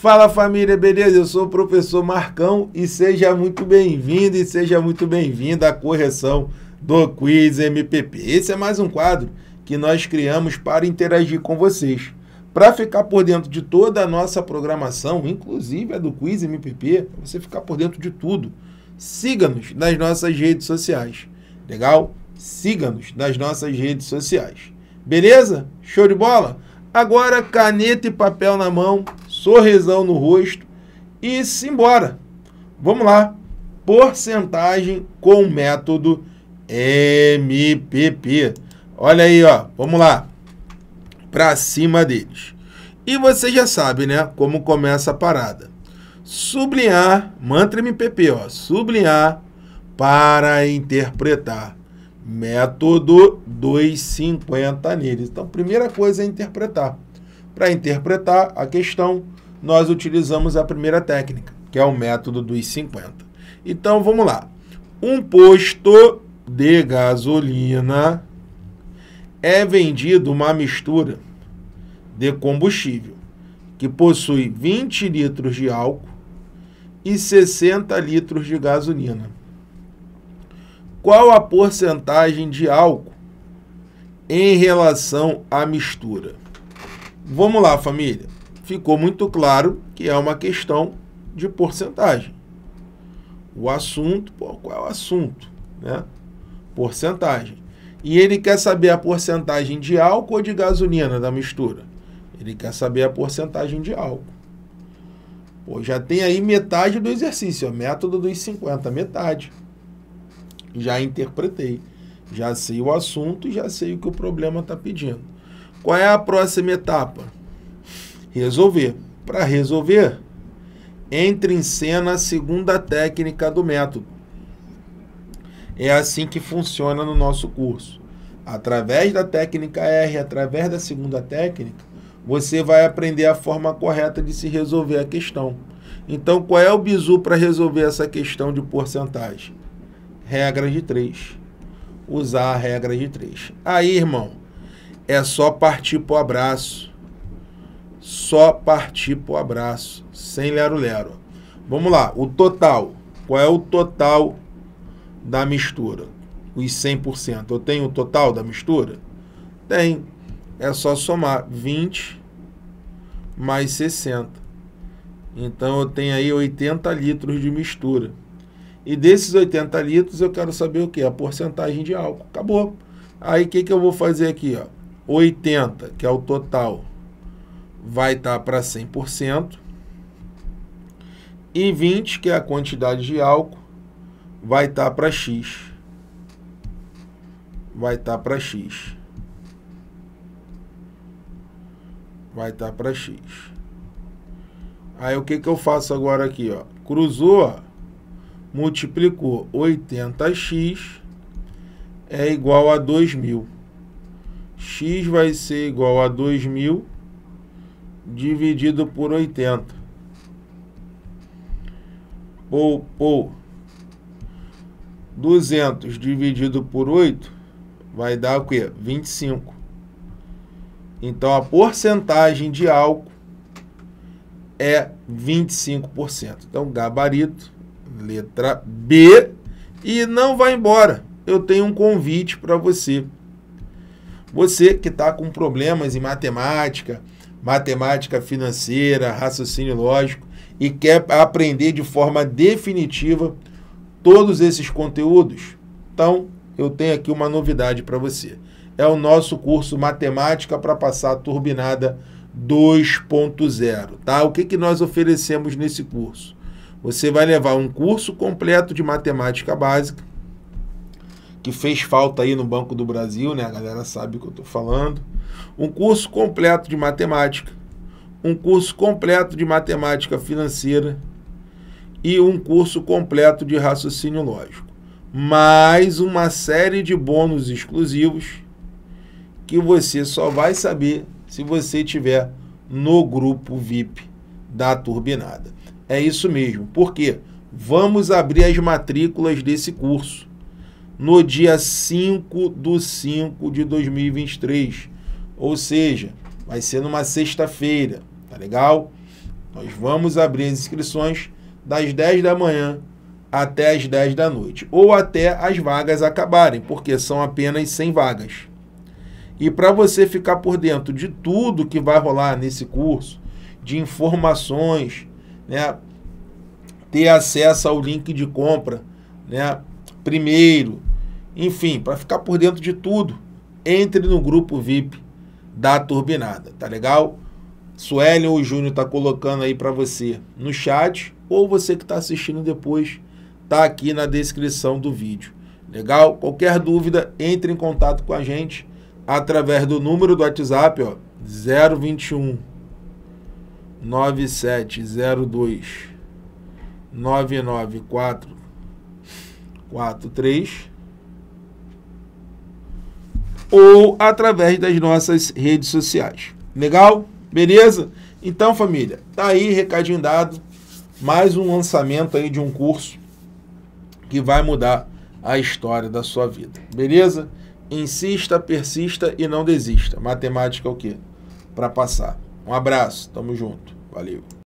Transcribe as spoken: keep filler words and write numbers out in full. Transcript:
Fala família, beleza? Eu sou o professor Marcão e seja muito bem-vindo e seja muito bem-vinda à correção do Quiz M P P. Esse é mais um quadro que nós criamos para interagir com vocês. Para ficar por dentro de toda a nossa programação, inclusive a do Quiz M P P, para você ficar por dentro de tudo, siga-nos nas nossas redes sociais. Legal? Siga-nos nas nossas redes sociais. Beleza? Show de bola? Agora, caneta e papel na mão, sorrisão no rosto e simbora. Vamos lá. Porcentagem com método M P P. Olha aí, ó. Vamos lá. Para cima deles. E você já sabe, né? Como começa a parada. Sublinhar, mantra M P P, ó. Sublinhar para interpretar. Método duzentos e cinquenta neles. Então, primeira coisa é interpretar. Para interpretar a questão, nós utilizamos a primeira técnica, que é o método duzentos e cinquenta. Então, vamos lá. Um posto de gasolina é vendido uma mistura de combustível que possui vinte litros de álcool e sessenta litros de gasolina. Qual a porcentagem de álcool em relação à mistura? Vamos lá, família. Ficou muito claro que é uma questão de porcentagem. O assunto, pô, qual é o assunto? Né? Porcentagem. E ele quer saber a porcentagem de álcool ou de gasolina da mistura? Ele quer saber a porcentagem de álcool. Pô, já tem aí metade do exercício, ó, método dos cinquenta, metade. Já interpretei, já sei o assunto e já sei o que o problema está pedindo. Qual é a próxima etapa? Resolver. Para resolver, entre em cena a segunda técnica do método. É assim que funciona no nosso curso. Através da técnica R, através da segunda técnica, você vai aprender a forma correta de se resolver a questão. Então, qual é o bizu para resolver essa questão de porcentagem? Regra de três. Usar a regra de três. Aí, irmão, é só partir pro abraço. Só partir pro abraço. Sem lero-lero. Vamos lá. O total. Qual é o total da mistura? Os cem por cento. Eu tenho o total da mistura? Tem. É só somar vinte mais sessenta. Então, eu tenho aí oitenta litros de mistura. E desses oitenta litros, eu quero saber o quê? A porcentagem de álcool. Acabou. Aí, o que, que eu vou fazer aqui? Ó? oitenta, que é o total, vai estar para cem por cento. E vinte, que é a quantidade de álcool, vai estar para X. Vai estar para X. Vai estar para X. Aí, o que, que eu faço agora aqui? Ó? Cruzou, ó. Multiplicou oitenta x é igual a dois mil. X vai ser igual a dois mil dividido por oitenta. Ou, ou duzentos dividido por oito vai dar o quê? vinte e cinco. Então, a porcentagem de álcool é vinte e cinco por cento. Então, gabarito. Letra B. E não vai embora. Eu tenho um convite para você. Você que está com problemas em matemática, matemática financeira, raciocínio lógico e quer aprender de forma definitiva todos esses conteúdos, então eu tenho aqui uma novidade para você. É o nosso curso Matemática para Passar Turbinada dois ponto zero. Tá? O que, que nós oferecemos nesse curso? Você vai levar um curso completo de matemática básica, que fez falta aí no Banco do Brasil, né? A galera sabe o que eu estou falando. Um curso completo de matemática, um curso completo de matemática financeira e um curso completo de raciocínio lógico. Mais uma série de bônus exclusivos que você só vai saber se você estiver no grupo V I P da Turbinada. É isso mesmo, porque vamos abrir as matrículas desse curso no dia cinco de cinco de dois mil e vinte e três, ou seja, vai ser numa sexta-feira, tá legal? Nós vamos abrir as inscrições das dez da manhã até as dez da noite, ou até as vagas acabarem, porque são apenas cem vagas. E para você ficar por dentro de tudo que vai rolar nesse curso, de informações, né, ter acesso ao link de compra, né, primeiro, enfim, para ficar por dentro de tudo, entre no grupo V I P da Turbinada, tá legal? Suelen ou Júnior tá colocando aí para você no chat, ou você que está assistindo depois, tá aqui na descrição do vídeo. Legal? Qualquer dúvida, entre em contato com a gente através do número do WhatsApp, ó, zero vinte e um, nove sete zero dois, nove nove quatro quatro três, ou através das nossas redes sociais. Legal? Beleza? Então, família, tá aí, recadinho dado. Mais um lançamento aí de um curso que vai mudar a história da sua vida. Beleza? Insista, persista e não desista. Matemática é o quê? Para passar. Um abraço. Tamo junto. Valeu.